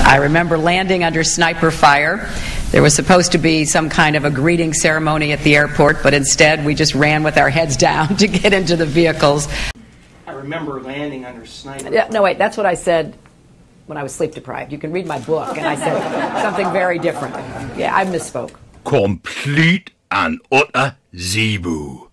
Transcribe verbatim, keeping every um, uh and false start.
I remember landing under sniper fire. There was supposed to be some kind of a greeting ceremony at the airport, but instead we just ran with our heads down to get into the vehicles. I remember landing under sniper. Yeah, no, wait, that's what I said when I was sleep deprived. You can read my book, and I said something very different. Yeah, I misspoke. Complete and utter Zebu.